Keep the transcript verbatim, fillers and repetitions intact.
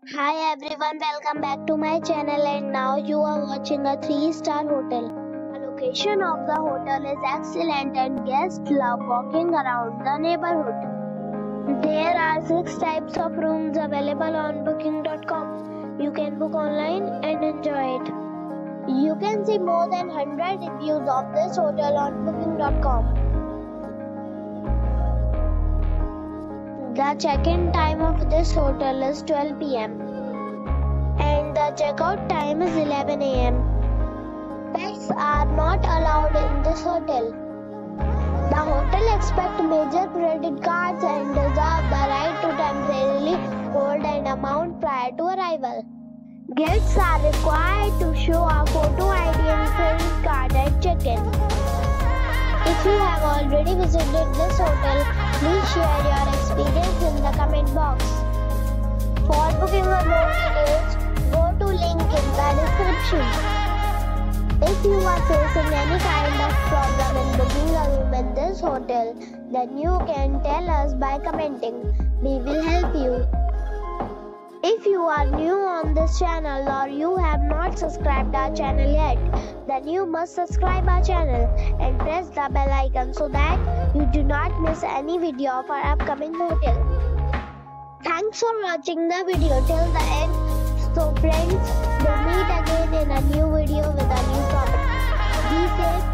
Hi everyone, welcome back to my channel and now you are watching a three star hotel. The location of the hotel is excellent and guests love walking around the neighborhood. There are six types of rooms available on booking dot com. You can book online and enjoy it. You can see more than one hundred reviews of this hotel on booking dot com. The check-in time of this hotel is twelve p m and the checkout time is eleven a m Pets are not allowed in this hotel. The hotel accepts major credit cards and reserves the right to temporarily hold an amount prior to arrival. Guests are required to show a photo I D and credit card at check-in. If you have already visited this hotel, please share your experience in the comment box. For booking or more details, go to link in the description. If you are facing any kind of problem in booking a room in this hotel, then you can tell us by commenting. We will help you. If you are new on this channel or you have not subscribed our channel yet, then you must subscribe our channel and press the bell icon so that you do not miss any video of our upcoming hotel. Thanks for watching the video till the end. So friends, we'll meet again in a new video with a new topic. Be safe.